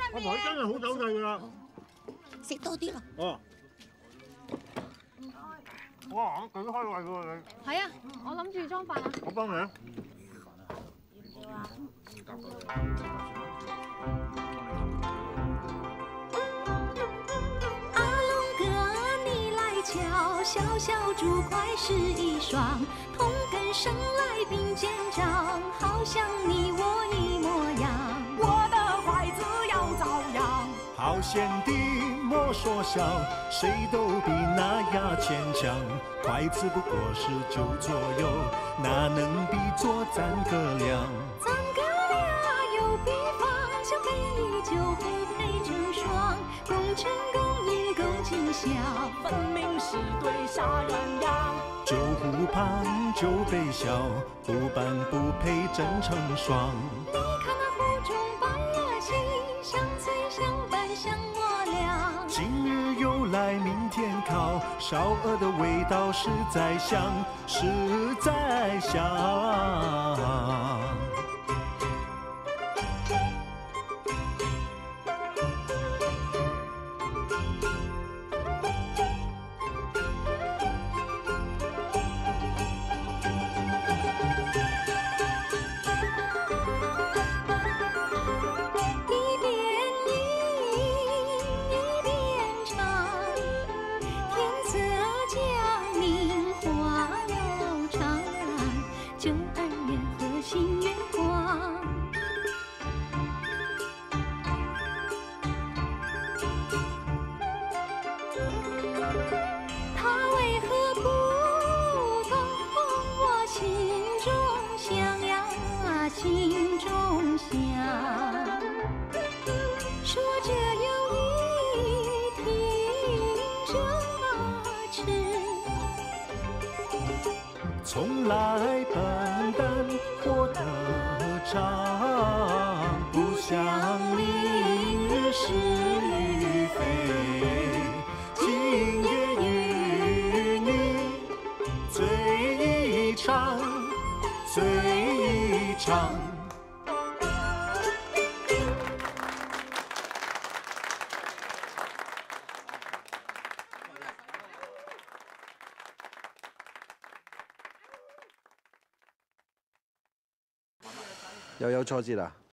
阿婆真係好手勢㗎啦， 食多啲咯。 哦。哇，幾開胃喎你！ 係啊，我諗住裝飯啊。 我幫你啊。 阿龙哥，你来瞧，小小竹块是一双，同根生来并肩长，好像你我一模样。 我的筷子要遭殃。 好贤弟莫说笑，谁都比那牙签强。筷子不过是9左右，哪能比作咱哥俩？ 咱哥俩有比方，像配一酒不配成双，共成共饮共尽孝， 分明是对杀鸳鸯。 酒壶旁酒杯笑，不般不配真成双。 你看那壶中伴了情，相随相伴相我俩。 今日有来明天烤，烧鹅的味道实在香，实在香。从来笨蛋活得长，不想明日是与非。今夜与你醉一场，醉一场。 又有挫折啦！